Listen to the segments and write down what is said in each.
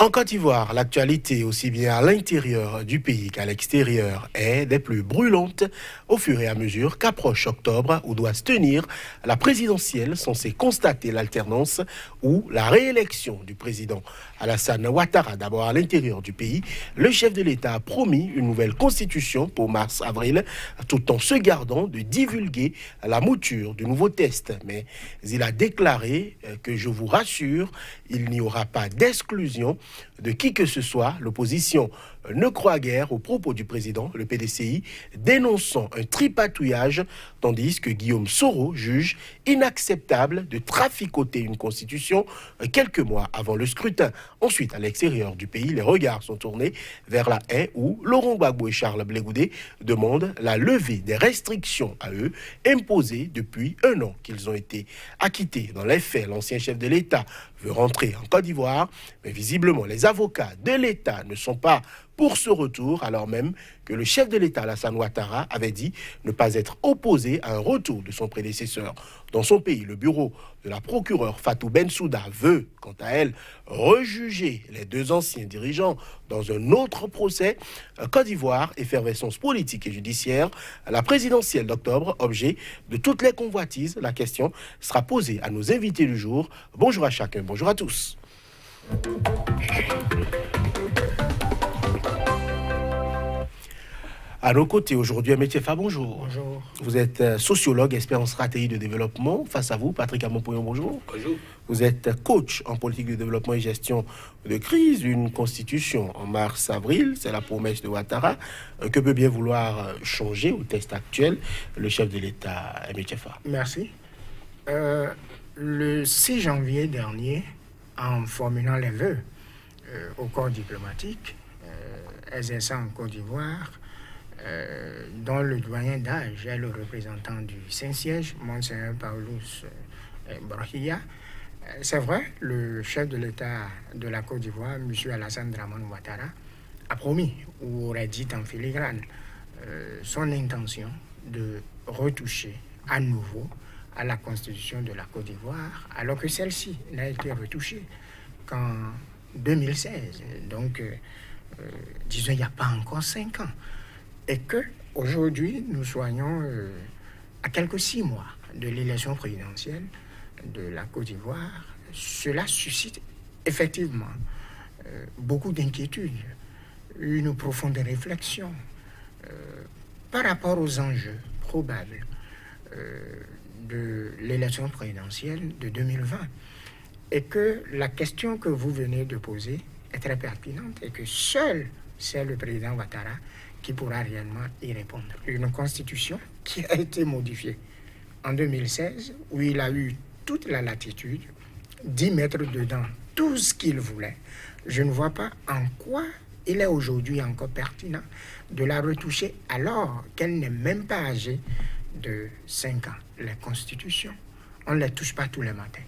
En Côte d'Ivoire, l'actualité, aussi bien à l'intérieur du pays qu'à l'extérieur, est des plus brûlantes au fur et à mesure qu'approche octobre où doit se tenir la présidentielle censée constater l'alternance ou la réélection du président Alassane Ouattara. D'abord à l'intérieur du pays, le chef de l'État a promis une nouvelle constitution pour mars-avril tout en se gardant de divulguer la mouture du nouveau test. Mais il a déclaré que, je vous rassure, il n'y aura pas d'exclusion de qui que ce soit. L'opposition ne croit guère aux propos du président, le PDCI, dénonçant un tripatouillage, tandis que Guillaume Soro juge inacceptable de traficoter une constitution quelques mois avant le scrutin. Ensuite, à l'extérieur du pays, les regards sont tournés vers la haie où Laurent Gbagbo et Charles Blé Goudé demandent la levée des restrictions à eux imposées depuis 1 an qu'ils ont été acquittés. Dans les faits, l'ancien chef de l'État veut rentrer en Côte d'Ivoire, mais visiblement les avocats de l'État ne sont pas pour ce retour, alors même que le chef de l'État, Alassane Ouattara, avait dit ne pas être opposé à un retour de son prédécesseur. Dans son pays, le bureau de la procureure Fatou Bensouda veut, quant à elle, rejuger les 2 anciens dirigeants dans un autre procès. Côte d'Ivoire, effervescence politique et judiciaire, la présidentielle d'octobre, objet de toutes les convoitises. La question sera posée à nos invités du jour. Bonjour à chacun, bonjour à tous. À nos côtés aujourd'hui, Amétiefa, bonjour. Bonjour. Vous êtes sociologue, expert en stratégie de développement. Face à vous, Patrick Amon-Pouillon, bonjour. Bonjour. Vous êtes coach en politique de développement et gestion de crise. Une constitution en mars-avril, c'est la promesse de Ouattara. Que peut bien vouloir changer au texte actuel le chef de l'État, Amétiefa? Merci. Le 6 janvier dernier, en formulant les vœux au corps diplomatique exerçant en Côte d'Ivoire, dont le doyen d'âge est le représentant du Saint-Siège, Monseigneur Paulus Brahia. C'est vrai, le chef de l'État de la Côte d'Ivoire, M. Alassane Dramane Ouattara, a promis, ou aurait dit en filigrane, son intention de retoucher à nouveau à la Constitution de la Côte d'Ivoire, alors que celle-ci n'a été retouchée qu'en 2016. Donc, disons, il n'y a pas encore 5 ans. Et que aujourd'hui nous soyons à quelques 6 mois de l'élection présidentielle de la Côte d'Ivoire, cela suscite effectivement beaucoup d'inquiétudes, une profonde réflexion par rapport aux enjeux probables de l'élection présidentielle de 2020. Et que la question que vous venez de poser est très pertinente et que seul c'est le président Ouattara qui pourra réellement y répondre. Une constitution qui a été modifiée en 2016, où il a eu toute la latitude d'y mettre dedans tout ce qu'il voulait. Je ne vois pas en quoi il est aujourd'hui encore pertinent de la retoucher alors qu'elle n'est même pas âgée de 5 ans. Les constitutions, on ne les touche pas tous les matins.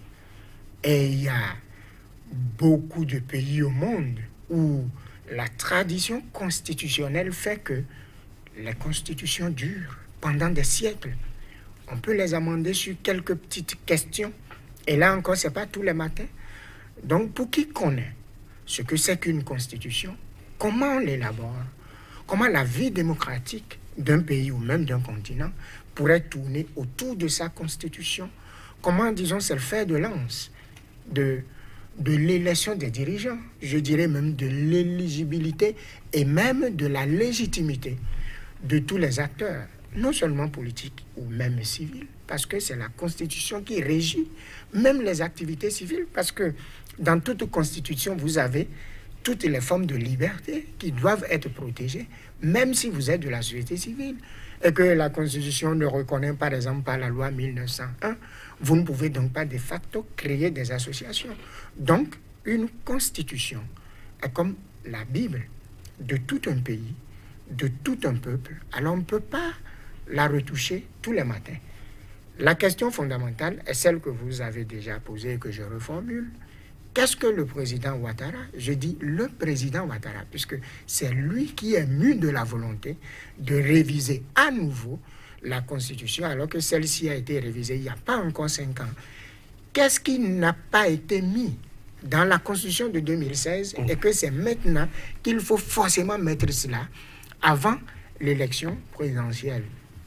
Et il y a beaucoup de pays au monde où la tradition constitutionnelle fait que les constitutions durent pendant des siècles. On peut les amender sur quelques petites questions. Et là encore, ce n'est pas tous les matins. Donc, pour qui connaît ce que c'est qu'une constitution, comment on l'élabore, comment la vie démocratique d'un pays ou même d'un continent pourrait tourner autour de sa constitution, comment, disons, c'est le fer de lance de l'élection des dirigeants, je dirais même de l'éligibilité et même de la légitimité de tous les acteurs, non seulement politiques ou même civils, parce que c'est la Constitution qui régit même les activités civiles, parce que dans toute Constitution, vous avez toutes les formes de liberté qui doivent être protégées, même si vous êtes de la société civile, et que la Constitution ne reconnaît par exemple pas la loi 1901, vous ne pouvez donc pas de facto créer des associations. Donc, une constitution est comme la Bible de tout un pays, de tout un peuple. Alors, on ne peut pas la retoucher tous les matins. La question fondamentale est celle que vous avez déjà posée et que je reformule. Qu'est-ce que le président Ouattara? Je dis le président Ouattara, puisque c'est lui qui est mu de la volonté de réviser à nouveau la Constitution, alors que celle-ci a été révisée il n'y a pas encore 5 ans. Qu'est-ce qui n'a pas été mis dans la Constitution de 2016 et que c'est maintenant qu'il faut forcément mettre cela avant l'élection présidentielle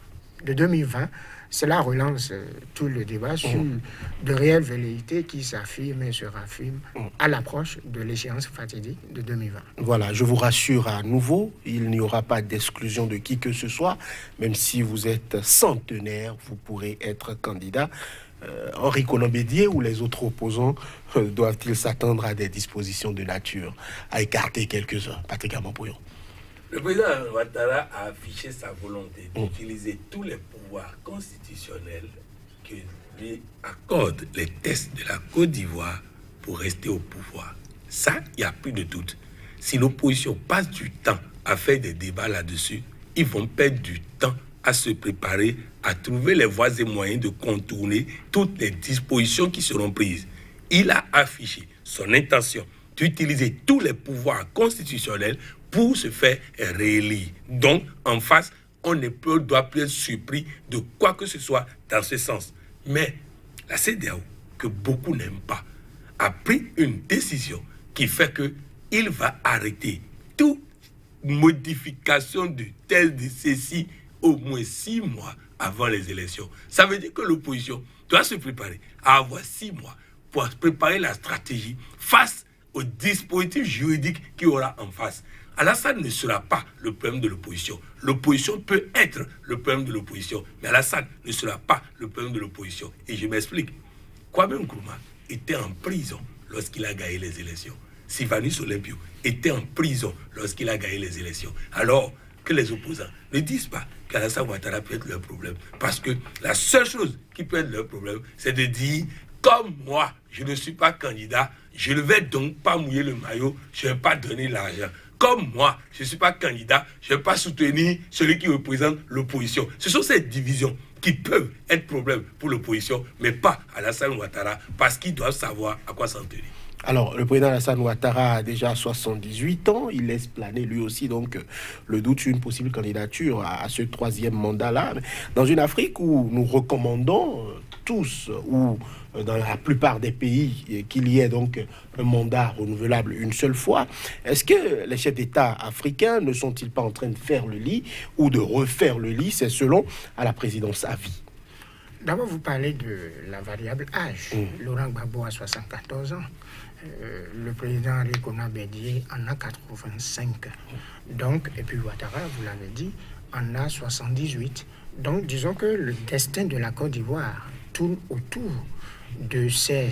de 2020. Cela relance tout le débat sur de réelles velléités qui s'affirment et se raffirment à l'approche de l'échéance fatidique de 2020. Voilà, je vous rassure à nouveau, il n'y aura pas d'exclusion de qui que ce soit. Même si vous êtes centenaire, vous pourrez être candidat. Henri Colomb-Bédier ou les autres opposants doivent-ils s'attendre à des dispositions de nature à écarter quelques-uns? Patrick Amampoyon. Le président Ouattara a affiché sa volonté d'utiliser tous les pouvoirs constitutionnels que lui accordent les tests de la Côte d'Ivoire pour rester au pouvoir. Ça, il n'y a plus de doute. Si l'opposition passe du temps à faire des débats là-dessus, ils vont perdre du temps à se préparer, à trouver les voies et moyens de contourner toutes les dispositions qui seront prises. Il a affiché son intention d'utiliser tous les pouvoirs constitutionnels pour se faire réélire. Donc, en face, on ne doit plus être surpris de quoi que ce soit dans ce sens. Mais la CEDEAO, que beaucoup n'aiment pas, a pris une décision qui fait qu'il va arrêter toute modification du test de ceci au moins 6 mois avant les élections. Ça veut dire que l'opposition doit se préparer à avoir 6 mois pour préparer la stratégie face au dispositif juridique qu'il y aura en face. Alassane ne sera pas le problème de l'opposition. L'opposition peut être le problème de l'opposition, mais Alassane ne sera pas le problème de l'opposition. Et je m'explique. Kwame Nkrumah était en prison lorsqu'il a gagné les élections. Sylvanus Olympio était en prison lorsqu'il a gagné les élections. Alors que les opposants ne disent pas qu'Alassane Ouattara peut être leur problème. Parce que la seule chose qui peut être leur problème, c'est de dire, comme moi, je ne suis pas candidat, je ne vais donc pas mouiller le maillot, je ne vais pas donner l'argent. Comme moi, je ne suis pas candidat, je ne vais pas soutenir celui qui représente l'opposition. Ce sont ces divisions qui peuvent être problème pour l'opposition, mais pas Alassane Ouattara, parce qu'ils doivent savoir à quoi s'en tenir. Alors, le président Alassane Ouattara a déjà 78 ans. Il laisse planer lui aussi donc le doute sur une possible candidature à ce 3e mandat-là. Dans une Afrique où nous recommandons tous, ou dans la plupart des pays, qu'il y ait donc un mandat renouvelable une seule fois, est-ce que les chefs d'État africains ne sont-ils pas en train de faire le lit ou de refaire le lit? C'est selon à la présidence à vie. D'abord, vous parlez de la variable âge. Laurent Gbagbo a 74 ans. Le président Henri Colomb-Bédier en a 85. Donc, et puis Ouattara, vous l'avez dit, en a 78. Donc, disons que le destin de la Côte d'Ivoire tourne autour de ces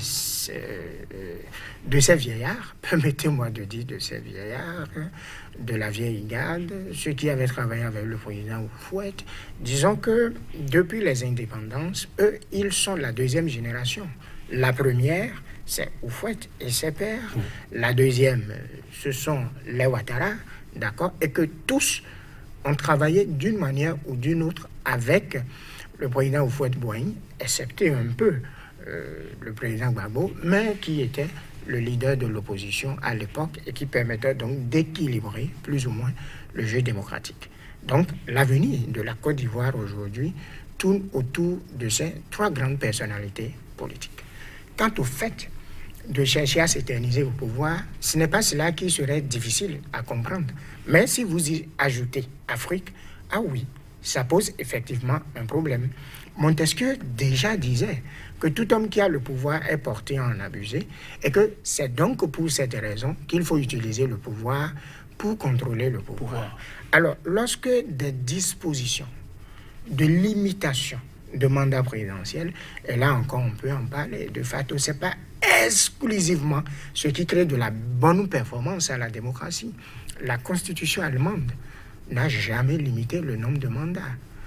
vieillards, permettez-moi de dire de ces vieillards, de la vieille garde, ceux qui avaient travaillé avec le président Houphouët. Disons que depuis les indépendances, eux, ils sont la 2e génération. La première, c'est Houphouët et ses pères. La deuxième, ce sont les Ouattara, d'accord, et que tous ont travaillé d'une manière ou d'une autre avec le président Houphouët-Boigny, excepté un peu le président Gbagbo, mais qui était le leader de l'opposition à l'époque et qui permettait donc d'équilibrer plus ou moins le jeu démocratique. Donc l'avenir de la Côte d'Ivoire aujourd'hui tourne autour de ces 3 grandes personnalités politiques. Quant au fait de chercher à s'éterniser au pouvoir, ce n'est pas cela qui serait difficile à comprendre. Mais si vous y ajoutez Afrique, ah oui, ça pose effectivement un problème. Montesquieu déjà disait que tout homme qui a le pouvoir est porté à en abuser et que c'est donc pour cette raison qu'il faut utiliser le pouvoir pour contrôler le pouvoir. Alors, lorsque des dispositions de limitation de mandat présidentiel, et là encore on peut en parler, de facto, ce n'est pas exclusivement ce qui crée de la bonne performance à la démocratie. La constitution allemande n'a jamais limité le nombre de mandats.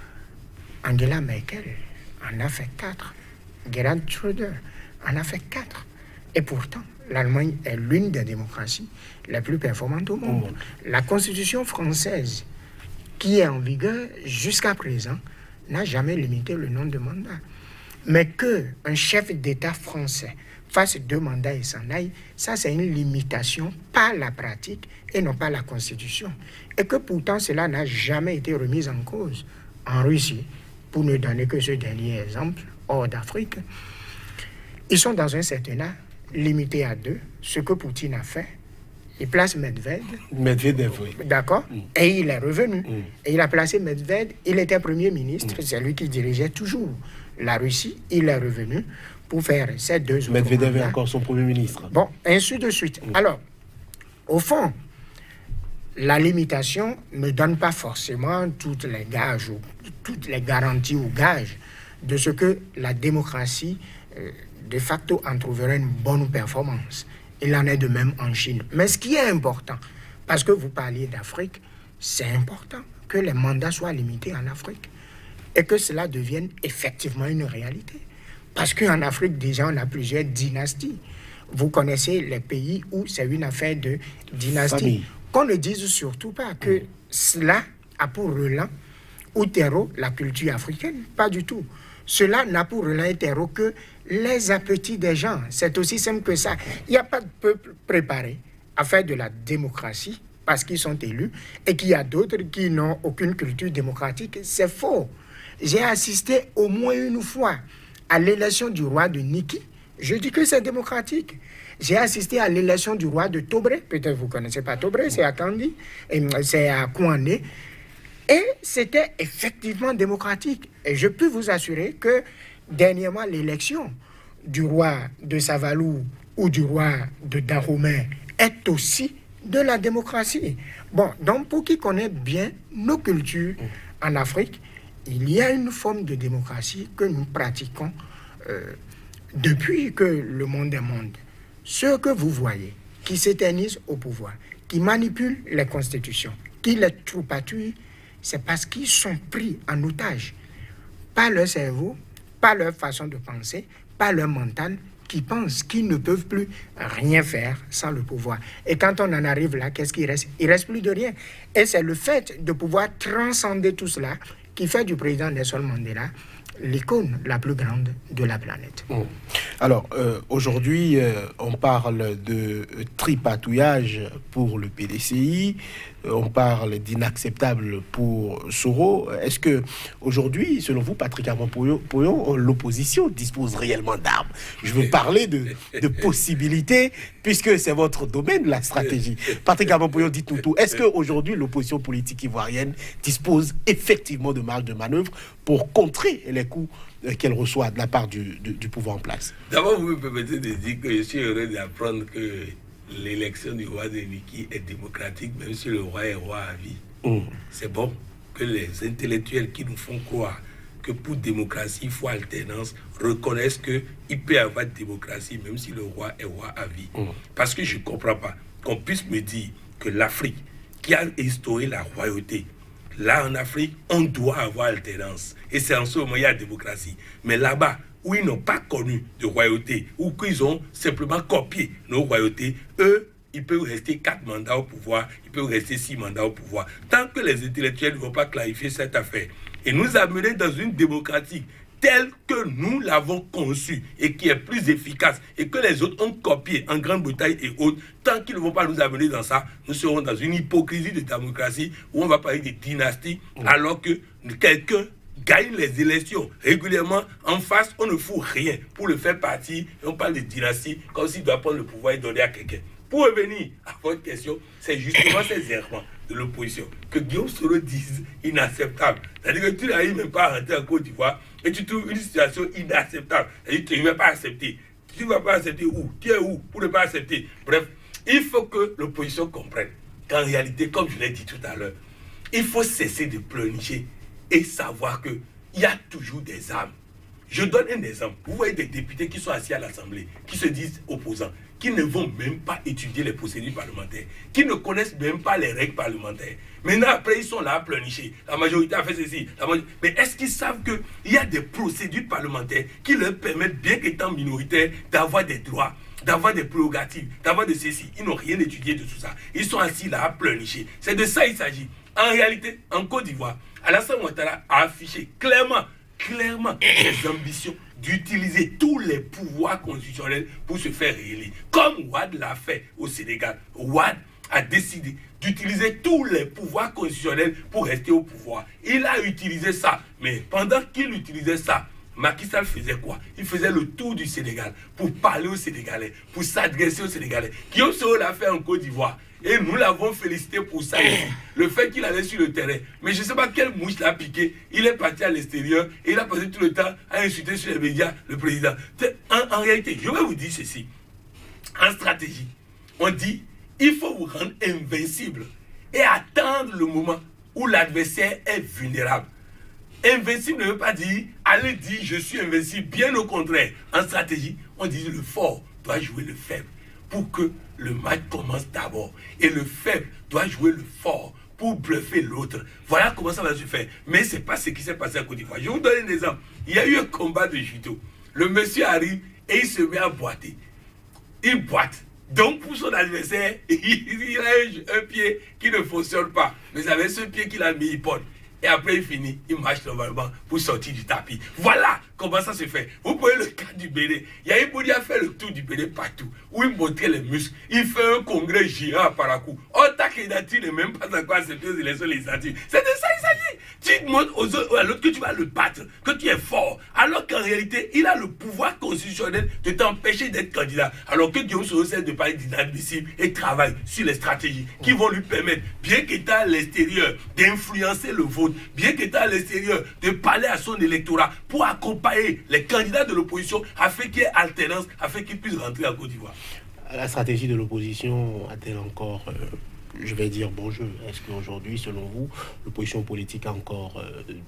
Angela Merkel en a fait 4. Gerhard Schröder en a fait 4. Et pourtant, l'Allemagne est l'une des démocraties les plus performantes au monde. La constitution française, qui est en vigueur jusqu'à présent, n'a jamais limité le nombre de mandats. Mais qu'un chef d'État français fasse 2 mandats et s'en aille, ça c'est une limitation par la pratique et non pas la Constitution. Et que pourtant cela n'a jamais été remis en cause. En Russie, pour ne donner que ce dernier exemple, hors d'Afrique, ils sont dans un certain âge limité à 2, ce que Poutine a fait. Il place Medvedev. Medvedev, oui. D'accord. Et il est revenu. Et il a placé Medvedev. Il était Premier ministre. C'est lui qui dirigeait toujours la Russie. Il est revenu pour faire ces 2 autres Medvedev est mandats. encore son Premier ministre. Bon, ainsi de suite. Alors, au fond, la limitation ne donne pas forcément toutes les gages, ou toutes les garanties ou gages de ce que la démocratie, de facto, en trouverait une bonne performance. Il en est de même en Chine. Mais ce qui est important, parce que vous parliez d'Afrique, c'est important que les mandats soient limités en Afrique et que cela devienne effectivement une réalité. Parce qu'en Afrique, déjà, on a plusieurs dynasties. Vous connaissez les pays où c'est une affaire de dynastie. Famille. Qu'on ne dise surtout pas que cela a pour relent ou terreau la culture africaine. Pas du tout. Cela n'a pour relent et terreau que les appétits des gens. C'est aussi simple que ça. Il n'y a pas de peuple préparé à faire de la démocratie parce qu'ils sont élus et qu'il y a d'autres qui n'ont aucune culture démocratique. C'est faux. J'ai assisté au moins une fois à l'élection du roi de Niki. Je dis que c'est démocratique. J'ai assisté à l'élection du roi de Tobré. Peut-être vous ne connaissez pas Tobré, c'est à Kandi, c'est à Kouané. Et c'était effectivement démocratique. Et je peux vous assurer que dernièrement, l'élection du roi de Savalou ou du roi de Dahomey est aussi de la démocratie. Bon, donc pour qui connaît bien nos cultures en Afrique, il y a une forme de démocratie que nous pratiquons depuis que le monde est monde. Ceux que vous voyez qui s'éternisent au pouvoir, qui manipulent les constitutions, qui les troupatouillent, c'est parce qu'ils sont pris en otage par leur cerveau, par leur façon de penser, par leur mental, qui pensent qu'ils ne peuvent plus rien faire sans le pouvoir. Et quand on en arrive là, qu'est-ce qu'il reste? Il ne reste plus de rien. Et c'est le fait de pouvoir transcender tout cela qui fait du président Nelson Mandela l'icône la plus grande de la planète. Alors, aujourd'hui, on parle de tripatouillage pour le PDCI, on parle d'inacceptable pour Soro. Est-ce que aujourd'hui, selon vous, Patrick Aman-Pouyon, l'opposition dispose réellement d'armes? Je veux parler de possibilités, puisque c'est votre domaine, la stratégie. Patrick Aman-Pouyon, dites-nous tout. Est-ce qu'aujourd'hui, l'opposition politique ivoirienne dispose effectivement de marge de manœuvre pour contrer les coups qu'elle reçoit de la part du pouvoir en place? D'abord, vous me permettez de dire que je suis heureux d'apprendre que l'élection du roi de Niki est démocratique, même si le roi est roi à vie. C'est bon que les intellectuels qui nous font croire que pour démocratie, il faut alternance, reconnaissent qu'il peut y avoir démocratie, même si le roi est roi à vie. Parce que je ne comprends pas qu'on puisse me dire que l'Afrique, qui a instauré la royauté, là en Afrique, on doit avoir alternance. Et c'est en ce moment qu'il y a la démocratie. Mais là-bas, où ils n'ont pas connu de royauté, ou qu'ils ont simplement copié nos royautés, eux, ils peuvent rester 4 mandats au pouvoir, ils peuvent rester 6 mandats au pouvoir. Tant que les intellectuels ne vont pas clarifier cette affaire et nous amener dans une démocratie telle que nous l'avons conçue et qui est plus efficace et que les autres ont copié en Grande-Bretagne et autres, tant qu'ils ne vont pas nous amener dans ça, nous serons dans une hypocrisie de démocratie où on va parler de dynastie alors que quelqu'un gagne les élections régulièrement. En face, on ne fout rien pour le faire partir et on parle de dynastie comme s'il doit prendre le pouvoir et donner à quelqu'un. Pour revenir à votre question, c'est justement ces errements de l'opposition que Guillaume Soro dise inacceptable. C'est-à-dire que tu n'arrives même pas à rentrer en Côte d'Ivoire et tu trouves une situation inacceptable. C'est-à-dire que tu ne vas pas accepter. Tu ne vas pas accepter où? Tu es où pour ne pas accepter? Bref, il faut que l'opposition comprenne qu'en réalité, comme je l'ai dit tout à l'heure, il faut cesser de pleurnicher et savoir qu'il y a toujours des armes. Je donne un exemple. Vous voyez des députés qui sont assis à l'Assemblée, qui se disent opposants, qui ne vont même pas étudier les procédures parlementaires, qui ne connaissent même pas les règles parlementaires. Maintenant, après, ils sont là à pleurnicher. La majorité a fait ceci. Mais est-ce qu'ils savent qu'il y a des procédures parlementaires qui leur permettent, bien qu'étant minoritaires, d'avoir des droits, d'avoir des prérogatives, d'avoir de ceci? Ils n'ont rien étudié de tout ça. Ils sont assis là à pleurnicher. C'est de ça qu'il s'agit. En réalité, en Côte d'Ivoire, Alassane Ouattara a affiché clairement ses ambitions d'utiliser tous les pouvoirs constitutionnels pour se faire réélire. Comme Ouad l'a fait au Sénégal. Ouad a décidé d'utiliser tous les pouvoirs constitutionnels pour rester au pouvoir. Il a utilisé ça. Mais pendant qu'il utilisait ça, Macky Sall faisait quoi? Il faisait le tour du Sénégal pour parler aux Sénégalais, pour s'adresser aux Sénégalais. Guillaume Soro l'a fait en Côte d'Ivoire. Et nous l'avons félicité pour ça aussi. Le fait qu'il allait sur le terrain. Mais je ne sais pas quelle mouche l'a piqué. Il est parti à l'extérieur et il a passé tout le temps à insulter sur les médias le président. En réalité, je vais vous dire ceci. En stratégie, on dit il faut vous rendre invincible et attendre le moment où l'adversaire est vulnérable. Invincible ne veut pas dire allez dire je suis invincible. Bien au contraire, en stratégie, on dit le fort doit jouer le faible pour que le match commence d'abord. Et le faible doit jouer le fort pour bluffer l'autre. Voilà comment ça va se faire. Mais ce n'est pas ce qui s'est passé à Côte d'Ivoire. Je vous donne un exemple. Il y a eu un combat de judo. Le monsieur arrive et il se met à boiter. Il boite. Donc pour son adversaire, il a un pied qui ne fonctionne pas. Mais avec ce pied qu'il a mis, il porte. Et après il finit, il marche normalement pour sortir du tapis. Voilà comment ça se fait. Vous voyez le cas du Bénin. Yaya Boudi a fait le tour du Bénin partout, où il montrait les muscles. Il fait un congrès géant à Parakou. Oh, ta candidature n'est même pas encore acceptée aux élections législatives. C'est de ça il s'agit. Tu montres aux autres, à l'autre que tu vas le battre, que tu es fort. Alors qu'en réalité, il a le pouvoir constitutionnel de t'empêcher d'être candidat. Alors que Guillaume Soro essaie de parler d'inadmissible et travaille sur les stratégies qui vont lui permettre, bien qu'il est à l'extérieur, d'influencer le vote, bien qu'il est à l'extérieur, de parler à son électorat pour accompagner les candidats de l'opposition afin qu'il y ait alternance, afin qu'ils puissent rentrer en Côte d'Ivoire. La stratégie de l'opposition a-t-elle encore, je vais dire, bon jeu? Est-ce qu'aujourd'hui, selon vous, l'opposition politique a encore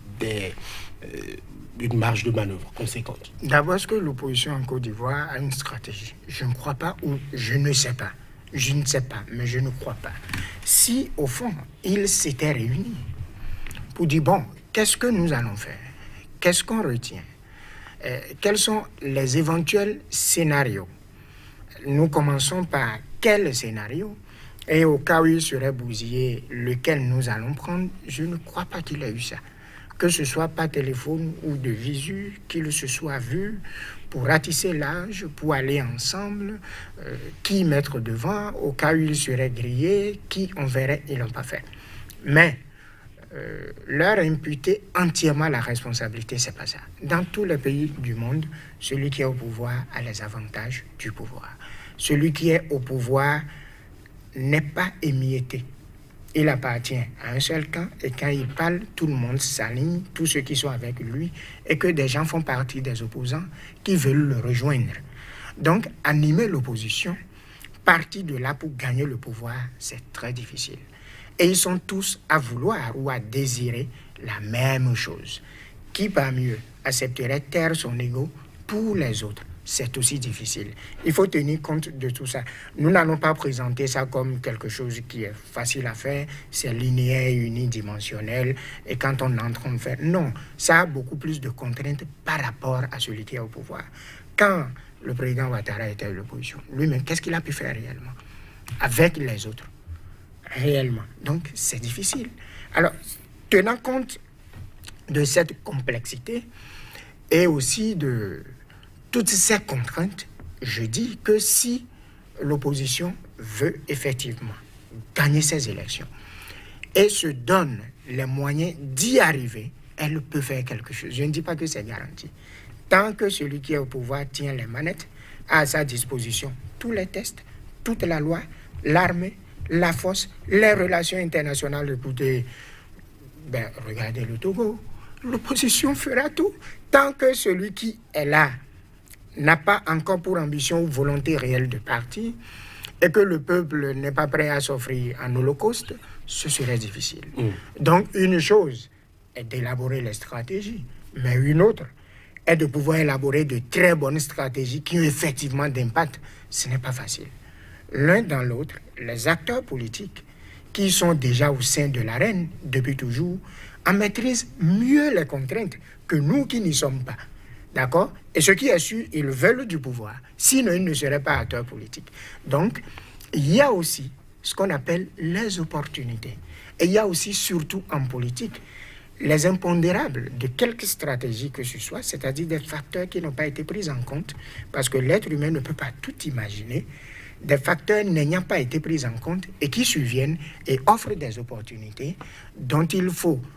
une marge de manœuvre conséquente? D'abord, est-ce que l'opposition en Côte d'Ivoire a une stratégie? Je ne crois pas ou je ne sais pas. Je ne sais pas, mais je ne crois pas. Si, au fond, ils s'étaient réunis pour dire, bon, qu'est-ce que nous allons faire? Qu'est-ce qu'on retient? Quels sont les éventuels scénarios? Nous commençons par quel scénario? Et au cas où il serait bousillé, lequel nous allons prendre? Je ne crois pas qu'il ait eu ça. Que ce soit par téléphone ou de visu, qu'il se soit vu pour ratisser l'âge, pour aller ensemble, qui mettre devant, au cas où il serait grillé, qui on verrait, ils n'ont pas fait. Mais leur imputer entièrement la responsabilité, c'est pas ça. Dans tous les pays du monde, celui qui est au pouvoir a les avantages du pouvoir. Celui qui est au pouvoir n'est pas émietté. Il appartient à un seul camp et quand il parle, tout le monde s'aligne, tous ceux qui sont avec lui, et que des gens font partie des opposants qui veulent le rejoindre. Donc, animer l'opposition, partir de là pour gagner le pouvoir, c'est très difficile. Et ils sont tous à vouloir ou à désirer la même chose. Qui parmi eux accepterait taire son ego pour les autres? C'est aussi difficile. Il faut tenir compte de tout ça. Nous n'allons pas présenter ça comme quelque chose qui est facile à faire, c'est linéaire, unidimensionnel, et quand on est en train de faire... Non, ça a beaucoup plus de contraintes par rapport à celui qui est au pouvoir. Quand le président Ouattara était à l'opposition, lui-même, qu'est-ce qu'il a pu faire réellement avec les autres? Réellement. Donc, c'est difficile. Alors, tenant compte de cette complexité et aussi de toutes ces contraintes, je dis que si l'opposition veut effectivement gagner ces élections et se donne les moyens d'y arriver, elle peut faire quelque chose. Je ne dis pas que c'est garanti. Tant que celui qui est au pouvoir tient les manettes, a à sa disposition tous les tests, toute la loi, l'armée, la force, les relations internationales. Écoutez, regardez le Togo. L'opposition fera tout. Tant que celui qui est là n'a pas encore pour ambition ou volonté réelle de partir et que le peuple n'est pas prêt à s'offrir en holocauste, ce serait difficile. Donc, une chose est d'élaborer les stratégies, mais une autre est de pouvoir élaborer de très bonnes stratégies qui ont effectivement d'impact. Ce n'est pas facile. L'un dans l'autre, les acteurs politiques qui sont déjà au sein de l'arène depuis toujours en maîtrisent mieux les contraintes que nous qui n'y sommes pas. D'accord? Et ce qui est sûr, ils veulent du pouvoir. Sinon, ils ne seraient pas acteurs politiques. Donc, il y a aussi ce qu'on appelle les opportunités. Et il y a aussi, surtout en politique, les impondérables de quelque stratégie que ce soit, c'est-à-dire des facteurs qui n'ont pas été pris en compte, parce que l'être humain ne peut pas tout imaginer, des facteurs n'ayant pas été pris en compte et qui surviennent et offrent des opportunités dont il faut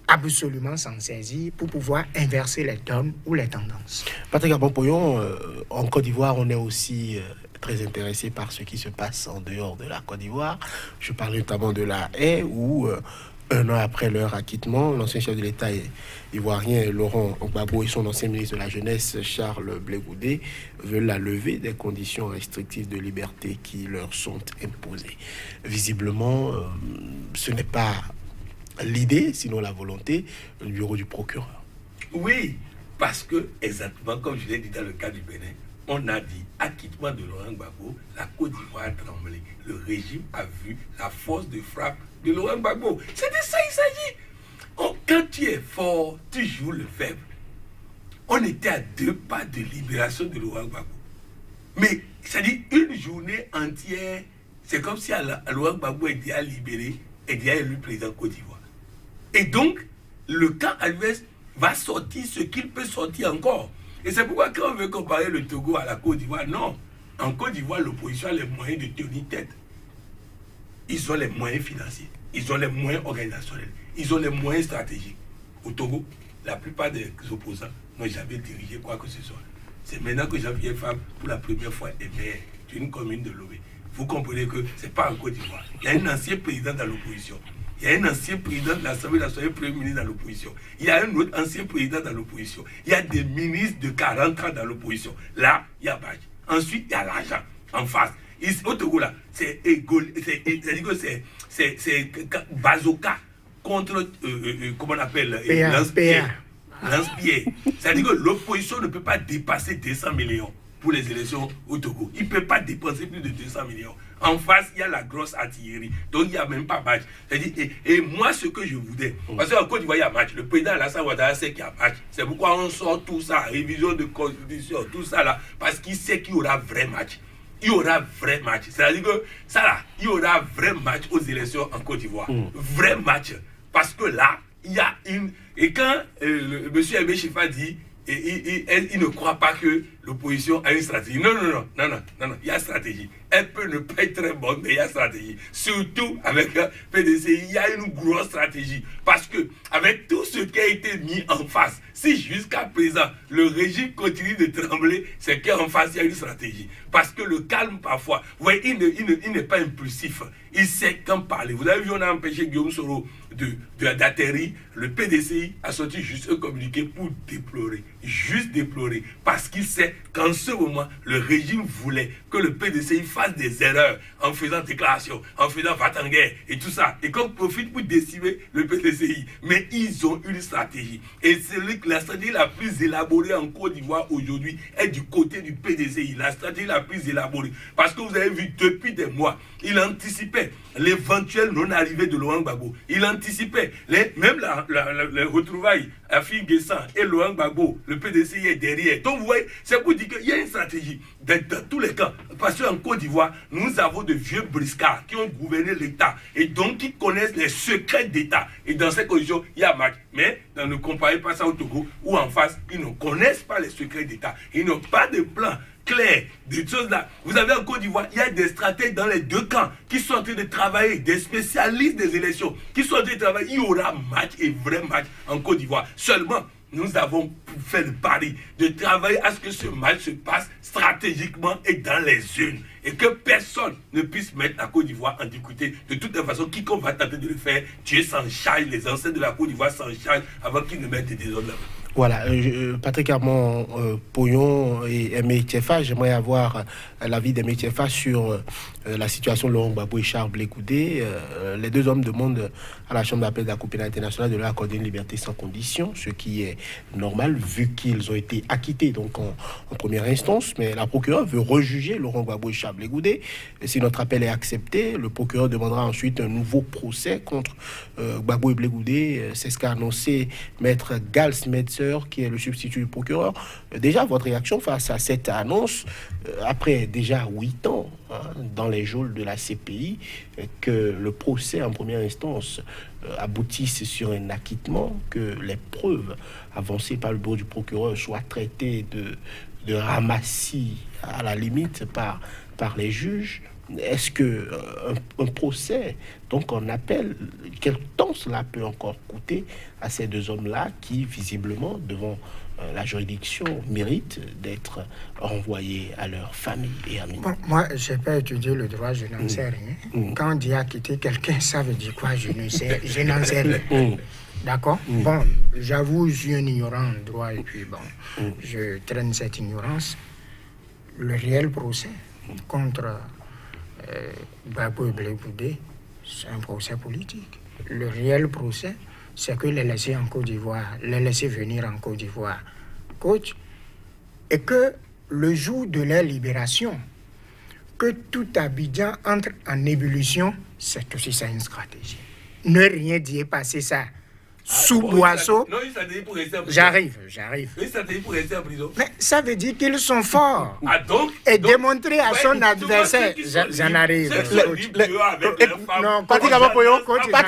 absolument s'en saisir pour pouvoir inverser les donnes ou les tendances. Patrick Abompoyon, en Côte d'Ivoire, on est aussi très intéressé par ce qui se passe en dehors de la Côte d'Ivoire. Je parle notamment de la haie où, un an après leur acquittement, l'ancien chef de l'État ivoirien Laurent Gbagbo et son ancien ministre de la Jeunesse Charles Blé Goudé veulent la levée des conditions restrictives de liberté qui leur sont imposées. Visiblement, ce n'est pas l'idée, sinon la volonté, du bureau du procureur. Oui, parce que, exactement comme je l'ai dit dans le cas du Bénin, on a dit acquittement de Laurent Gbagbo, la Côte d'Ivoire a tremblé. Le régime a vu la force de frappe de Laurent Gbagbo. C'est de ça il s'agit. Quand tu es fort, tu joues le faible. On était à 2 pas de libération de Laurent Gbagbo. Mais, c'est-à-dire, une journée entière, c'est comme si Laurent Gbagbo était à libérer et déjà élu président Côte d'Ivoire. Et donc, le camp adverse va sortir ce qu'il peut sortir encore. Et c'est pourquoi quand on veut comparer le Togo à la Côte d'Ivoire, non. En Côte d'Ivoire, l'opposition a les moyens de tenir tête. Ils ont les moyens financiers, ils ont les moyens organisationnels, ils ont les moyens stratégiques. Au Togo, la plupart des opposants n'ont jamais dirigé quoi que ce soit. C'est maintenant que Jean-Pierre Fabre, pour la première fois, est maire d'une commune de Lomé. Vous comprenez que ce n'est pas en Côte d'Ivoire. Il y a un ancien président dans l'opposition. Il y a un ancien président de l'Assemblée nationale, premier ministre dans l'opposition. Il y a un autre ancien président dans l'opposition. Il y a des ministres de 40 ans dans l'opposition. Là, il y a Badj. Ensuite, il y a l'argent en face. Au Togo, là, c'est Bazoka contre, comment on appelle, Lance-Pierre. C'est-à-dire que l'opposition ne peut pas dépasser 200 millions pour les élections au Togo. Il ne peut pas dépenser plus de 200 millions. En face, il y a la grosse artillerie. Donc, il n'y a même pas match. Et moi, ce que je voudrais, parce qu'en Côte d'Ivoire, il y a match. Le président Alassane Ouattara sait qu'il y a match. C'est pourquoi on sort tout ça, révision de constitution, tout ça là, parce qu'il sait qu'il y aura vrai match. Il y aura vrai match. C'est-à-dire que ça là, il y aura vrai match aux élections en Côte d'Ivoire. Vrai match. Parce que là, il y a une... Et quand M. Aimé Chifa dit, il ne croit pas que l'opposition a une stratégie. Non. Il y a stratégie. Elle peut ne pas être très bonne, mais il y a stratégie. Surtout avec le PDC, il y a une grosse stratégie. Parce que avec tout ce qui a été mis en face, si jusqu'à présent le régime continue de trembler, c'est qu'en face, il y a une stratégie. Parce que le calme, parfois, vous voyez, il n'est pas impulsif. Il sait quand parler. Vous avez vu, on a empêché Guillaume Soro d'atterrir. Le PDCI a sorti juste un communiqué pour déplorer. Juste déplorer. Parce qu'il sait qu'en ce moment, le régime voulait que le PDCI fasse des erreurs en faisant déclaration, en faisant va-t-en-guerre et tout ça. Et qu'on profite pour décimer le PDCI. Mais ils ont une stratégie. Et c'est la stratégie la plus élaborée en Côte d'Ivoire aujourd'hui est du côté du PDCI. La stratégie la plus élaborée. Parce que vous avez vu, depuis des mois, il anticipait l'éventuelle non-arrivée de Laurent Gbagbo. Il anticipait même les retrouvailles à Guessant et Laurent Gbagbo. Le PDCI est derrière. Donc vous voyez, c'est pour dire qu'il y a une stratégie dans tous les cas. Parce qu'en Côte d'Ivoire, nous avons de vieux briscards qui ont gouverné l'État et donc qui connaissent les secrets d'État. Et dans ces conditions, il y a match. Mais ne comparez pas ça au Togo, où en face, ils ne connaissent pas les secrets d'État. Ils n'ont pas de plan clair, des choses là. Vous avez en Côte d'Ivoire, il y a des stratèges dans les deux camps qui sont en train de travailler, des spécialistes des élections qui sont en train de travailler. Il y aura match et vrai match en Côte d'Ivoire. Seulement, nous avons fait le pari de travailler à ce que ce match se passe stratégiquement et dans les urnes. Et que personne ne puisse mettre la Côte d'Ivoire en difficulté. De toute façon, quiconque va tenter de le faire, Dieu s'en charge, les anciens de la Côte d'Ivoire s'en chargent avant qu'ils ne mettent des désordres là-bas. Voilà, Patrick Poyon et Aimé Tchefa, j'aimerais avoir l'avis d'Aimé Tchefa sur la situation de Laurent Gbagbo et Charles Blé Goudé. Les deux hommes demandent à la Chambre d'appel de la Cour pénale internationale de leur accorder une liberté sans condition, ce qui est normal vu qu'ils ont été acquittés donc en première instance. Mais la procureure veut rejuger Laurent Gbagbo et Charles Blé Goudé. Si notre appel est accepté, le procureur demandera ensuite un nouveau procès contre Gbagbo et Blé Goudé. C'est ce qu'a annoncé Maître Gals Metzer, qui est le substitut du procureur. Déjà, votre réaction face à cette annonce, après déjà 8 ans dans les geôles de la CPI, que le procès en première instance aboutisse sur un acquittement, que les preuves avancées par le bureau du procureur soient traitées de ramassis à la limite par les juges. Est-ce que un procès, donc on appelle, quel temps cela peut encore coûter à ces deux hommes-là qui, visiblement, devant la juridiction, méritent d'être renvoyés à leur famille et amis. Bon, moi, je n'ai pas étudié le droit, je n'en sais rien. Quand on dit acquitter quelqu'un, ça veut dire quoi? Je ne sais, je n'en sais rien. D'accord? Bon, j'avoue, je suis un ignorant en droit et puis bon, je traîne cette ignorance. Le réel procès contre Gbagbo et Blé Goudé, c'est un procès politique. Le réel procès, c'est que les laisser en Côte d'Ivoire, les laisser venir en Côte d'Ivoire, coach, et que le jour de leur libération, que tout Abidjan entre en ébullition, c'est aussi ça une stratégie. Ne rien dire passer ça sous boisseau. Non, il s'est dit pour rester en prison. J'arrive. Il s'est dit pour rester en prison. Mais ça veut dire qu'ils sont forts. Ah donc, Et démontrer à son adversaire. J'en arrive. Non, Patrick Amapoyon,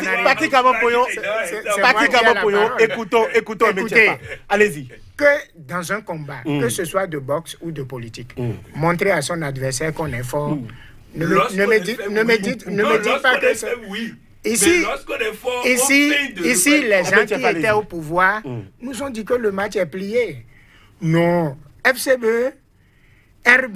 écoutons, allez-y. Que dans un combat, que ce soit de boxe ou de politique, montrer à son adversaire qu'on est fort. Ne me dites pas que c'est... Ici, les gens qui étaient au pouvoir nous ont dit que le match est plié. Non. FCB, RB,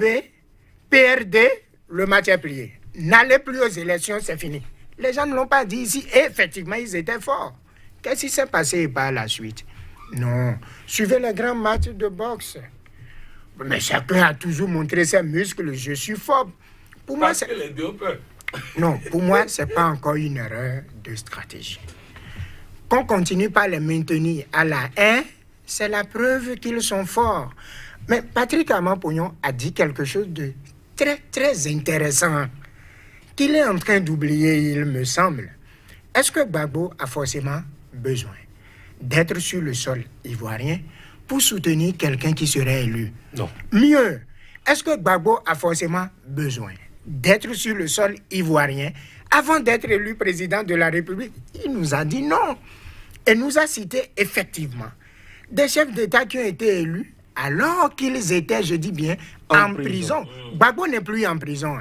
PRD, le match est plié. N'allez plus aux élections, c'est fini. Les gens ne l'ont pas dit ici. Et effectivement, ils étaient forts. Qu'est-ce qui s'est passé par la suite? Non. Suivez les grands matchs de boxe. Mais chacun a toujours montré ses muscles. Je suis fort. Pour moi, c'est... Non, pour moi, ce n'est pas encore une erreur de stratégie. Qu'on continue par les maintenir à la haine, c'est la preuve qu'ils sont forts. Mais Patrick Amapoyon a dit quelque chose de très, très intéressant, qu'il est en train d'oublier, il me semble. Est-ce que Gbagbo a forcément besoin d'être sur le sol ivoirien pour soutenir quelqu'un qui serait élu? Non. Mieux, est-ce que Gbagbo a forcément besoin d'être sur le sol ivoirien avant d'être élu président de la République? Il nous a dit non. Et nous a cité effectivement des chefs d'État qui ont été élus alors qu'ils étaient, je dis bien, en prison. Gbagbo n'est plus en prison.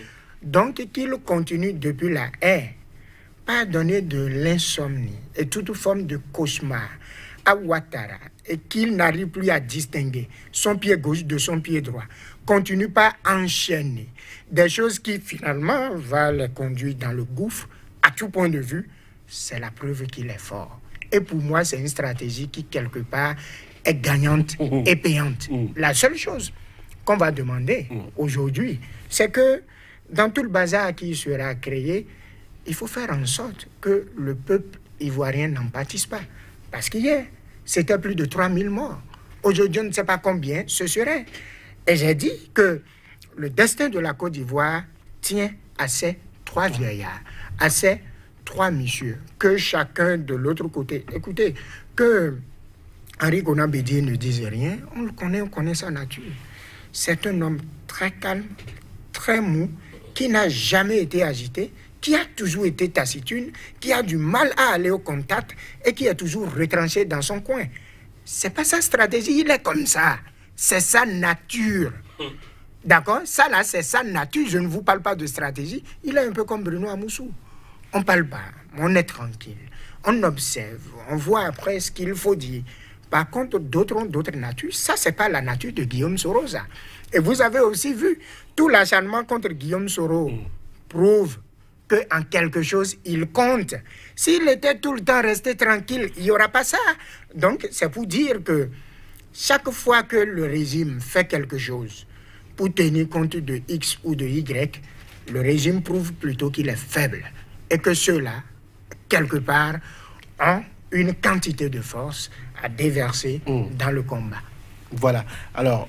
Donc qu'il continue depuis la haine, pas donner de l'insomnie et toute forme de cauchemar à Ouattara et qu'il n'arrive plus à distinguer son pied gauche de son pied droit. Continue pas à enchaîner des choses qui finalement vont les conduire dans le gouffre à tout point de vue. C'est la preuve qu'il est fort. Et pour moi, c'est une stratégie qui, quelque part, est gagnante et payante. La seule chose qu'on va demander aujourd'hui, c'est que dans tout le bazar qui sera créé, il faut faire en sorte que le peuple ivoirien n'en pâtisse pas. Parce qu'hier, c'était plus de 3000 morts. Aujourd'hui, on ne sait pas combien ce serait. Et j'ai dit que le destin de la Côte d'Ivoire tient à ces trois vieillards, à ces trois messieurs, que chacun de l'autre côté... Écoutez, que Henri Konan Bédié ne dise rien, on connaît sa nature. C'est un homme très calme, très mou, qui n'a jamais été agité, qui a toujours été taciturne, qui a du mal à aller au contact et qui est toujours retranché dans son coin. C'est pas sa stratégie, il est comme ça. C'est sa nature. D'accord? Ça là, c'est sa nature. Je ne vous parle pas de stratégie. Il est un peu comme Bruno Amoussou. On ne parle pas, on est tranquille. On observe, on voit après ce qu'il faut dire. Par contre, d'autres ont d'autres natures. Ça, ce n'est pas la nature de Guillaume Soro. Ça. Et vous avez aussi vu, tout l'acharnement contre Guillaume Soro prouve qu'en quelque chose, il compte. S'il était tout le temps resté tranquille, il n'y aura pas ça. Donc, c'est pour dire que chaque fois que le régime fait quelque chose pour tenir compte de X ou de Y, le régime prouve plutôt qu'il est faible. Et que ceux-là, quelque part, ont une quantité de force à déverser dans le combat. Voilà. Alors,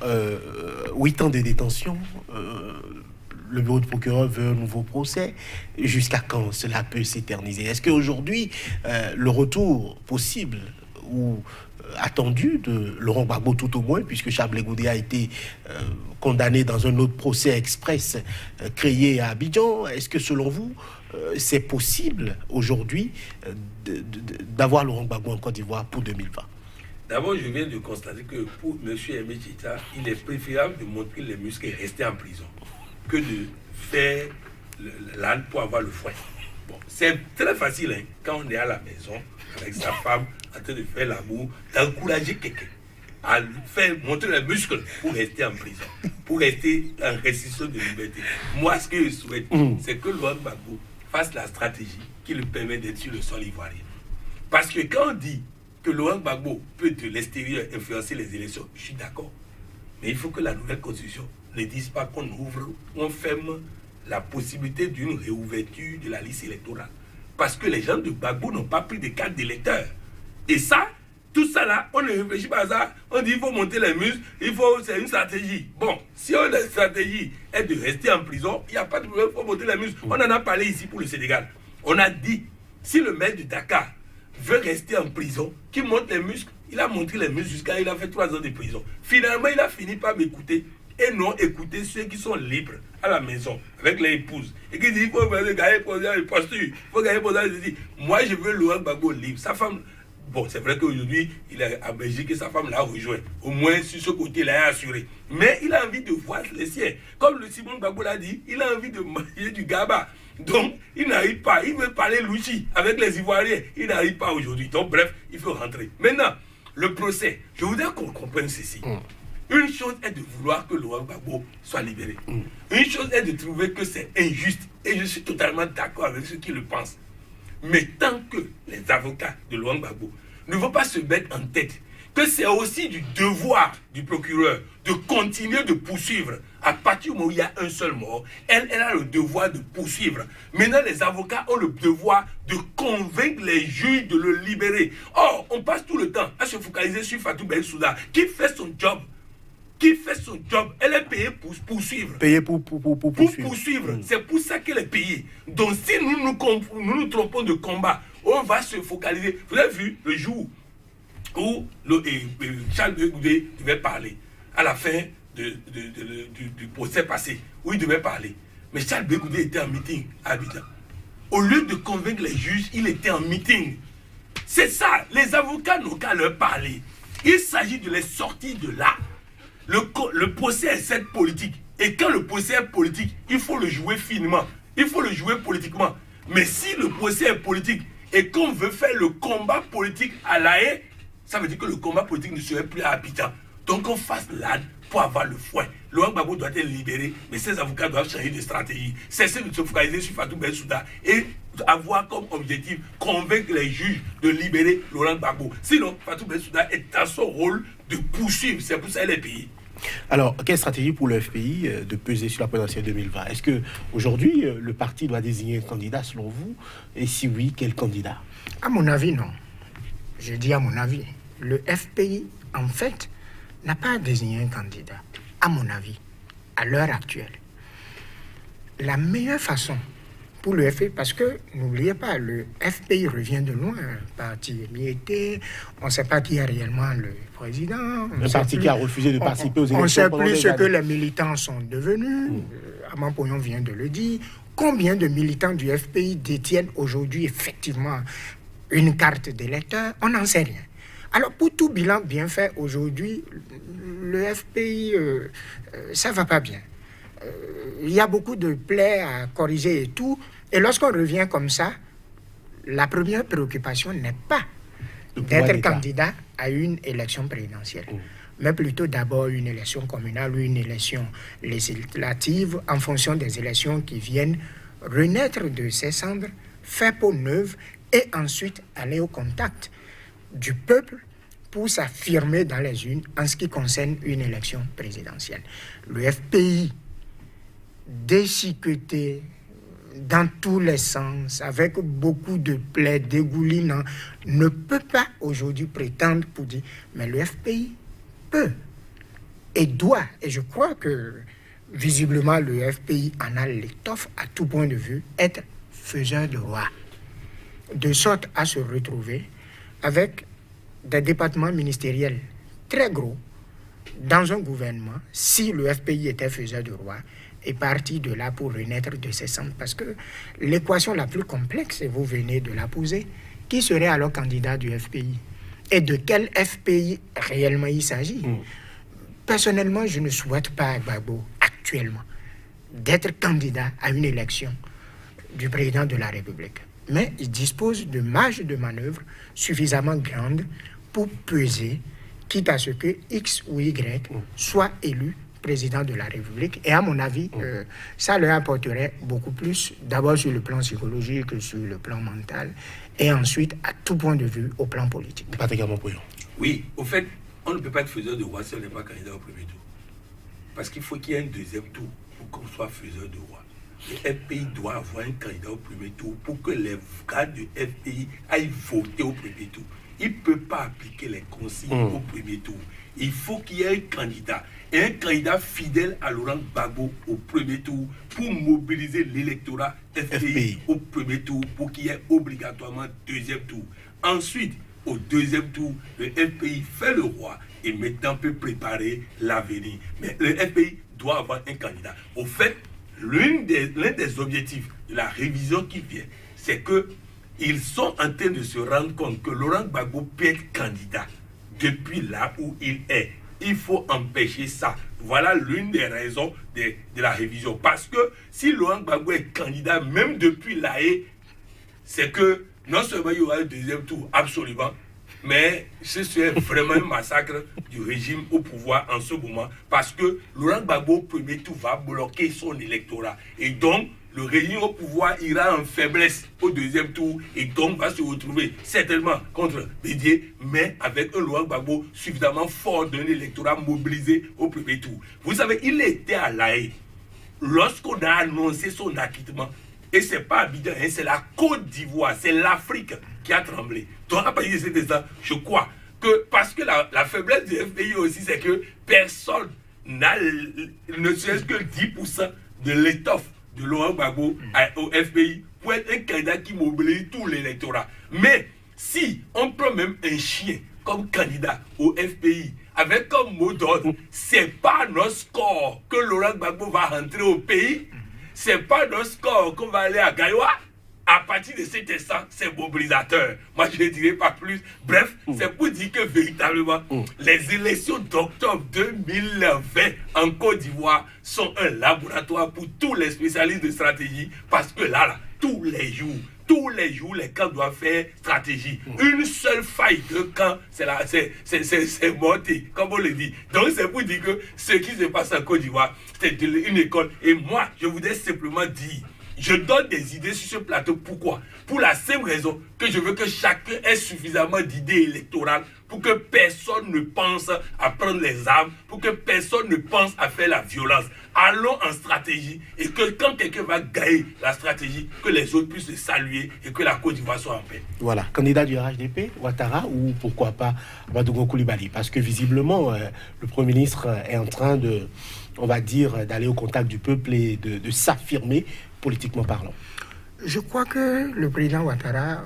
8 ans de détention, le bureau de procureur veut un nouveau procès. Jusqu'à quand cela peut s'éterniser? Est-ce qu'aujourd'hui, le retour possible ou attendu de Laurent Gbagbo tout au moins, puisque Charles Blé Goudé a été condamné dans un autre procès express créé à Abidjan, est-ce que selon vous, c'est possible aujourd'hui d'avoir Laurent Gbagbo en Côte d'Ivoire pour 2020? D'abord, je viens de constater que pour M. Aimé Tchita, il est préférable de montrer les muscles et rester en prison que de faire l'âne pour avoir le foin. Bon, c'est très facile hein, quand on est à la maison avec sa femme en train de faire l'amour, d'encourager quelqu'un à faire montrer les muscles pour rester en prison, pour rester en restriction de liberté. Moi, ce que je souhaite, c'est que Laurent Gbagbo fasse la stratégie qui lui permet d'être sur le sol ivoirien. Parce que quand on dit que Laurent Gbagbo peut de l'extérieur influencer les élections, je suis d'accord. Mais il faut que la nouvelle constitution ne dise pas qu'on ouvre, on ferme la possibilité d'une réouverture de la liste électorale. Parce que les gens de Gbagbo n'ont pas pris de carte d'électeur. Et ça, tout ça là, on ne réfléchit pas à ça. On dit qu'il faut monter les muscles, c'est une stratégie. Bon, si la stratégie est de rester en prison, il n'y a pas de problème, il faut monter les muscles. On en a parlé ici pour le Sénégal. On a dit, si le maire de Dakar veut rester en prison, qu'il monte les muscles, il a montré les muscles jusqu'à il a fait 3 ans de prison. Finalement, il a fini par m'écouter et non écouter ceux qui sont libres à la maison avec les épouses et qui disent il faut gagner pour les postures, il faut gagner pour les... Moi, je veux Laurent Gbagbo libre. Sa femme, bon, c'est vrai qu'aujourd'hui, il est à Belgique et sa femme l'a rejoint. Au moins, sur ce côté, il a assuré. Mais il a envie de voir les siens. Comme le Simon Gbagbo l'a dit, il a envie de manger du gaba. Donc, il n'arrive pas. Il veut parler louchi avec les Ivoiriens. Il n'arrive pas aujourd'hui. Donc, bref, il faut rentrer. Maintenant, le procès, je voudrais qu'on comprenne ceci. Une chose est de vouloir que Laurent Gbagbo soit libéré. Une chose est de trouver que c'est injuste. Et je suis totalement d'accord avec ceux qui le pensent. Mais tant que les avocats de Laurent Gbagbo ne vont pas se mettre en tête que c'est aussi du devoir du procureur de continuer de poursuivre à partir du moment où il y a un seul mort, elle a le devoir de poursuivre. Maintenant, les avocats ont le devoir de convaincre les juges de le libérer. Or, on passe tout le temps à se focaliser sur Fatou Bensouda qui fait son job. Elle est payée pour poursuivre. Payée pour poursuivre. C'est pour ça qu'elle est payée. Donc si nous nous trompons de combat, on va se focaliser. Vous avez vu le jour où Charles Goudé devait parler, à la fin du procès passé, où il devait parler. Mais Charles Goudé était en meeting à Abidjan. Au lieu de convaincre les juges, il était en meeting. C'est ça, les avocats n'ont qu'à leur parler. Il s'agit de les sortir de là. Le procès est cette politique. Et quand le procès est politique, il faut le jouer finement. Il faut le jouer politiquement. Mais si le procès est politique et qu'on veut faire le combat politique à La Haye, ça veut dire que le combat politique ne serait plus à Abidjan. Donc on fasse l'âne pour avoir le fouet. Laurent Gbagbo doit être libéré, mais ses avocats doivent changer de stratégie. Cesser de se focaliser sur Fatou Bensouda et avoir comme objectif convaincre les juges de libérer Laurent Gbagbo. Sinon, Fatou Bensouda est dans son rôle de poursuivre. C'est pour ça qu'elle est payée. Alors, quelle stratégie pour le FPI de peser sur la présidentielle 2020? Est-ce qu'aujourd'hui, le parti doit désigner un candidat selon vous? Et si oui, quel candidat? À mon avis, non. Je dis à mon avis. Le FPI, en fait, n'a pas désigné un candidat. À mon avis, à l'heure actuelle, la meilleure façon pour le FPI, parce que n'oubliez pas, le FPI revient de loin, un parti émietté, on ne sait pas qui est réellement le président. Un parti qui a refusé de participer aux élections. On ne sait plus ce que les militants sont devenus. Armand Pognon vient de le dire. Combien de militants du FPI détiennent aujourd'hui effectivement une carte d'électeur? On n'en sait rien. Alors, pour tout bilan bien fait aujourd'hui, le FPI, ça ne va pas bien. Il y a beaucoup de plaies à corriger et tout. Et lorsqu'on revient comme ça, la première préoccupation n'est pas d'être candidat à une élection présidentielle, mais plutôt d'abord une élection communale ou une élection législative en fonction des élections qui viennent renaître de ses cendres, faire peau neuve et ensuite aller au contact du peuple pour s'affirmer dans les urnes en ce qui concerne une élection présidentielle. Le FPI, déchiqueté dans tous les sens, avec beaucoup de plaies dégoulinant, ne peut pas aujourd'hui prétendre pour dire, mais le FPI peut et doit, et je crois que visiblement le FPI en a l'étoffe à tout point de vue, être faiseur de roi, de sorte à se retrouver avec des départements ministériels très gros dans un gouvernement, si le FPI était faiseur de roi, est parti de là pour renaître de ses cendres. Parce que l'équation la plus complexe, et vous venez de la poser, qui serait alors candidat du FPI? Et de quel FPI réellement il s'agit? Personnellement, je ne souhaite pas à Gbagbo, actuellement, d'être candidat à une élection du président de la République. Mais il dispose de marge de manœuvre suffisamment grande pour peser, quitte à ce que X ou Y soit élu président de la République. Et à mon avis, ça leur apporterait beaucoup plus, d'abord sur le plan psychologique que sur le plan mental, et ensuite à tout point de vue au plan politique. Oui, au fait, on ne peut pas être faiseur de roi si on n'est pas candidat au premier tour. Parce qu'il faut qu'il y ait un deuxième tour pour qu'on soit faiseur de roi. Le FPI doit avoir un candidat au premier tour pour que les gars du FPI aillent voter au premier tour. Il ne peut pas appliquer les consignes au premier tour. Il faut qu'il y ait un candidat. Et un candidat fidèle à Laurent Gbagbo au premier tour pour mobiliser l'électorat FPI au premier tour pour qu'il y ait obligatoirement deuxième tour. Ensuite, au deuxième tour, le FPI fait le roi et maintenant peut préparer l'avenir. Mais le FPI doit avoir un candidat. Au fait, l'un des objectifs de la révision qui vient, c'est qu'ils sont en train de se rendre compte que Laurent Gbagbo peut être candidat depuis là où il est. Il faut empêcher ça. Voilà l'une des raisons de la révision. Parce que si Laurent Gbagbo est candidat, même depuis l'AE, c'est que non seulement il y aura un deuxième tour, absolument, mais ce serait vraiment un massacre du régime au pouvoir en ce moment. Parce que Laurent Gbagbo, au premier tour, va bloquer son électorat. Et donc, le régime au pouvoir ira en faiblesse au deuxième tour et donc va se retrouver certainement contre Bédié, mais avec un Laurent Gbagbo suffisamment fort d'un électorat mobilisé au premier tour. Vous savez, il était à l'AE lorsqu'on a annoncé son acquittement. Et ce n'est pas Abidjan, hein, c'est la Côte d'Ivoire, c'est l'Afrique qui a tremblé. Donc à partir de cet instant, je crois que, parce que la faiblesse du FPI aussi, c'est que personne n'a ne serait-ce que 10% de l'étoffe de Laurent Gbagbo au FPI pour être un candidat qui mobilise tout l'électorat. Mais si on prend même un chien comme candidat au FPI, avec comme mot d'ordre, c'est pas nos scores que Laurent Gbagbo va rentrer au pays, c'est pas nos scores qu'on va aller à Gaïwa. À partir de cet instant, c'est mobilisateur. Moi, je ne dirais pas plus. Bref, c'est pour dire que véritablement, les élections d'octobre 2020 en Côte d'Ivoire sont un laboratoire pour tous les spécialistes de stratégie. Parce que là, tous les jours, les camps doivent faire stratégie. Une seule faille de camp, c'est morté, comme on le dit. Donc, c'est pour dire que ce qui se passe en Côte d'Ivoire, c'est une école. Et moi, je voudrais simplement dire, je donne des idées sur ce plateau. Pourquoi? Pour la simple raison que je veux que chacun ait suffisamment d'idées électorales pour que personne ne pense à prendre les armes, pour que personne ne pense à faire la violence. Allons en stratégie et que quand quelqu'un va gagner la stratégie, que les autres puissent le saluer et que la Côte d'Ivoire soit en paix. Voilà, candidat du RHDP, Ouattara, ou pourquoi pas Ouagadougou Coulibaly? Parce que visiblement, le Premier ministre est en train de, on va dire, d'aller au contact du peuple et de s'affirmer politiquement parlant. Je crois que le président Ouattara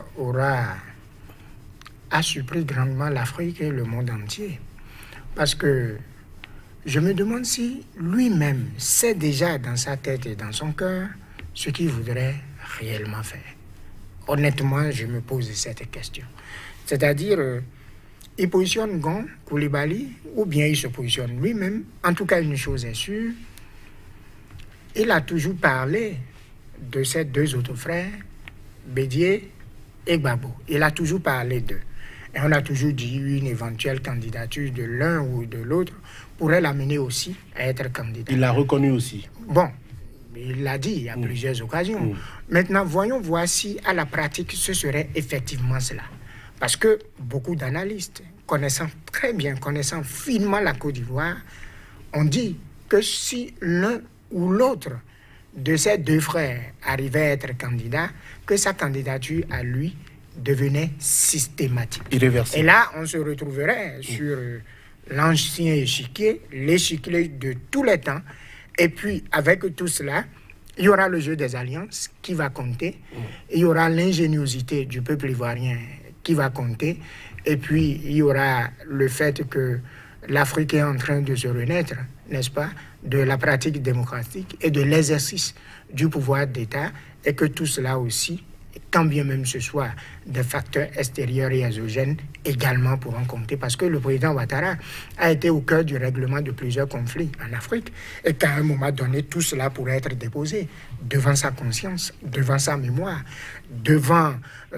a surpris grandement l'Afrique et le monde entier. Parce que je me demande si lui-même sait déjà dans sa tête et dans son cœur ce qu'il voudrait réellement faire. Honnêtement, je me pose cette question. C'est-à-dire, il positionne Gon, Coulibaly, ou bien il se positionne lui-même. En tout cas, une chose est sûre, il a toujours parlé de ses deux autres frères, Bédié et Gbagbo. Il a toujours parlé d'eux. Et on a toujours dit une éventuelle candidature de l'un ou de l'autre pourrait l'amener aussi à être candidat. Il l'a reconnu aussi. Bon, il l'a dit à plusieurs occasions. Maintenant, voyons voir si à la pratique ce serait effectivement cela. Parce que beaucoup d'analystes, connaissant finement la Côte d'Ivoire, ont dit que si l'un ou l'autre de ses deux frères arrivait à être candidat, que sa candidature à lui devenait systématique. Irréversible. Et là, on se retrouverait sur l'ancien échiquier, l'échiquier de tous les temps. Et puis, avec tout cela, il y aura le jeu des alliances qui va compter. Il y aura l'ingéniosité du peuple ivoirien qui va compter. Et puis, il y aura le fait que l'Afrique est en train de se renaître, n'est-ce pas, de la pratique démocratique et de l'exercice du pouvoir d'État, et que tout cela aussi quand bien même ce soit des facteurs extérieurs et exogènes également pourront compter, parce que le président Ouattara a été au cœur du règlement de plusieurs conflits en Afrique, et qu'à un moment donné, tout cela pourrait être déposé devant sa conscience, devant sa mémoire, devant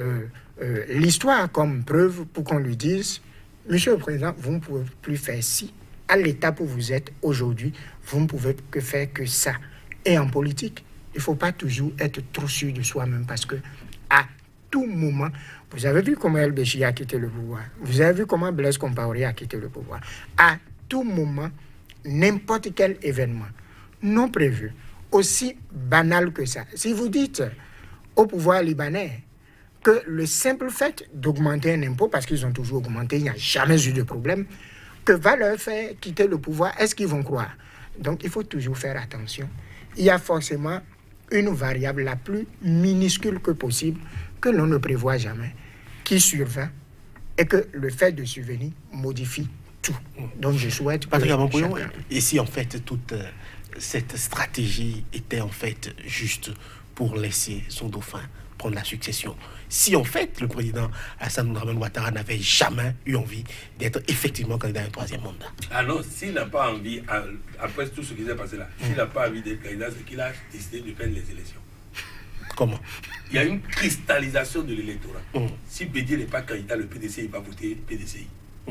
l'histoire comme preuve pour qu'on lui dise: Monsieur le Président, vous ne pouvez plus faire ci. À l'étape où vous êtes aujourd'hui, vous ne pouvez que faire que ça. Et en politique, il ne faut pas toujours être trop sûr de soi-même, parce que à tout moment, vous avez vu comment El Béchi a quitté le pouvoir, vous avez vu comment Blaise Compaoré a quitté le pouvoir. À tout moment, n'importe quel événement non prévu, aussi banal que ça, si vous dites au pouvoir libanais que le simple fait d'augmenter un impôt, parce qu'ils ont toujours augmenté, il n'y a jamais eu de problème, que va leur faire quitter le pouvoir, est-ce qu'ils vont croire? Donc il faut toujours faire attention. Il y a forcément une variable la plus minuscule que possible, que l'on ne prévoit jamais, qui survient, et que le fait de survenir modifie tout. Donc je souhaite... Patrick Abonkouyon, et si en fait toute cette stratégie était en fait juste pour laisser son dauphin prendre la succession, si en fait le président Alassane Dramane Ouattara n'avait jamais eu envie d'être effectivement candidat à un troisième mandat? Ah non, s'il n'a pas envie, après tout ce qui s'est passé là, s'il n'a pas envie d'être candidat, c'est qu'il a décidé de perdre les élections. Comment? Il y a une cristallisation de l'électorat. Si Bédié n'est pas candidat, le PDC il va voter PDCI.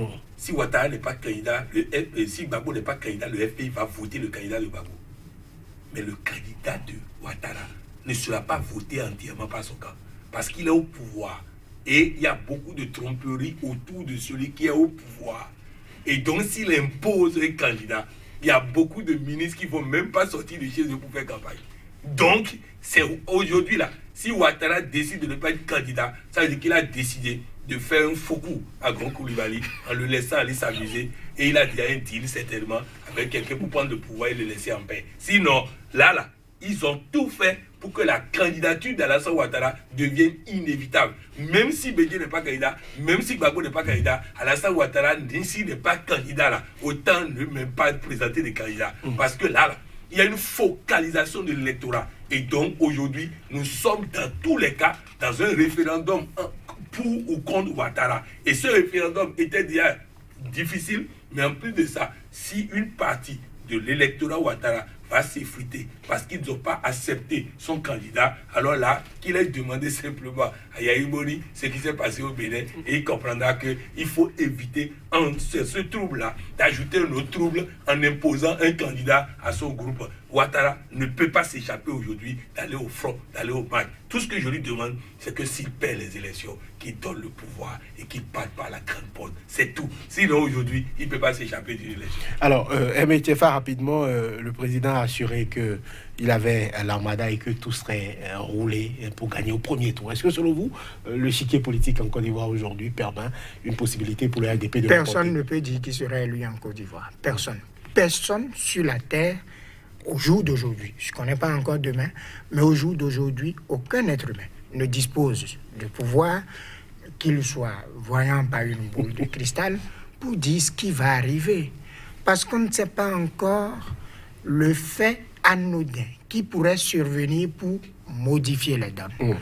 Si Ouattara n'est pas candidat, si Gbagbo n'est pas candidat, le FPI va voter le candidat de Gbagbo. Mais le candidat de Ouattara ne sera pas voté entièrement par son camp, parce qu'il est au pouvoir. Et il y a beaucoup de tromperies autour de celui qui est au pouvoir. Et donc, s'il impose un candidat, il y a beaucoup de ministres qui ne vont même pas sortir de chez eux pour faire campagne. Donc, c'est aujourd'hui là, si Ouattara décide de ne pas être candidat, ça veut dire qu'il a décidé de faire un faux coup à Grand Koulibaly en le laissant aller s'amuser. Et il a dit un deal certainement avec quelqu'un pour prendre le pouvoir et le laisser en paix. Sinon, là, ils ont tout fait pour que la candidature d'Alassane Ouattara devienne inévitable. Même si Bédié n'est pas candidat, même si Gbagbo n'est pas candidat, Alassane Ouattara, s'il n'est pas candidat là, autant ne même pas présenter des candidats. Parce que là, il y a une focalisation de l'électorat. Et donc aujourd'hui, nous sommes dans tous les cas dans un référendum pour ou contre Ouattara. Et ce référendum était déjà difficile, mais en plus de ça, si une partie de l'électorat Ouattara va s'effriter parce qu'ils n'ont pas accepté son candidat, alors là, qu'il ait demandé simplement à Yahya Mori ce qui s'est passé au Bénin, et il comprendra qu'il faut éviter ce trouble-là, d'ajouter un autre trouble en imposant un candidat à son groupe. Ouattara ne peut pas s'échapper aujourd'hui d'aller au front, d'aller au match. Tout ce que je lui demande, c'est que s'il perd les élections, qu'il donne le pouvoir et qu'il parte par la grande porte. C'est tout. Sinon, aujourd'hui, il ne peut pas s'échapper d'une élection. Alors, M. Tchefa, rapidement, le président a assuré qu'il avait l'armada et que tout serait roulé pour gagner au premier tour. Est-ce que, selon vous, le chiquier politique en Côte d'Ivoire aujourd'hui permet une possibilité pour le LDP de Personne ne peut dire qu'il serait élu en Côte d'Ivoire. Personne. Personne sur la terre, au jour d'aujourd'hui, je ne connais pas encore demain, mais au jour d'aujourd'hui, aucun être humain ne dispose de pouvoir, qu'il soit voyant par une boule de cristal, pour dire ce qui va arriver. Parce qu'on ne sait pas encore le fait anodin qui pourrait survenir pour modifier les donnes.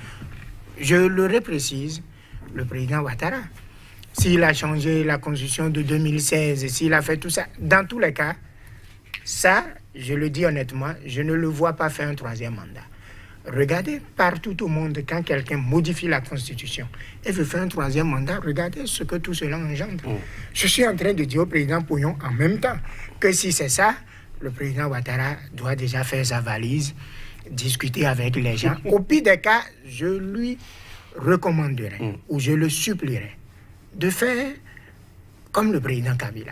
Je le reprécise, le président Ouattara, s'il a changé la constitution de 2016, s'il a fait tout ça, dans tous les cas, ça, je le dis honnêtement, je ne le vois pas faire un troisième mandat. Regardez partout au monde, quand quelqu'un modifie la Constitution et veut faire un troisième mandat, regardez ce que tout cela engendre. Je suis en train de dire au président Pouyon en même temps que si c'est ça, le président Ouattara doit déjà faire sa valise, discuter avec les gens. Au pire des cas, je lui recommanderais ou je le supplierais de faire comme le président Kabila.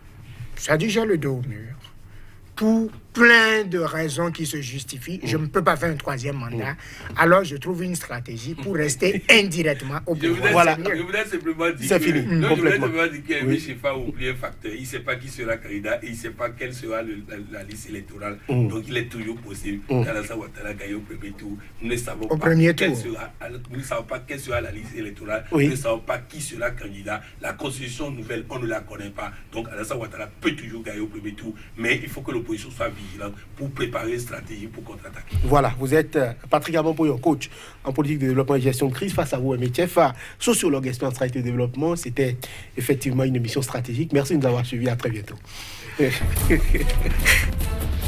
Ça dit, j'ai le dos au mur. Pour plein de raisons qui se justifient, je ne peux pas faire un troisième mandat. Alors, je trouve une stratégie pour rester indirectement au pouvoir. Voilà. Je voudrais simplement dire c'est fini. Je voudrais simplement dire qu'Aimé Tchefa a oublié un facteur. Il ne sait pas qui sera candidat et il ne sait pas quelle sera la liste électorale. Donc, il est toujours possible qu'Alassane Ouattara gagne au premier tour. Nous ne savons pas quelle sera la liste électorale. Nous ne savons pas qui sera candidat. La constitution nouvelle, on ne la connaît pas. Donc, Alassane Ouattara peut toujours gagner au premier tour. Mais il faut que le l'opposition soit vigilante pour préparer une stratégie pour contre-attaquer. Voilà, vous êtes Patrick Abampoyon, coach en politique de développement et gestion de crise. Face à vous, Métief, sociologue et stratégie de développement. C'était effectivement une émission stratégique. Merci de nous avoir suivis. À très bientôt.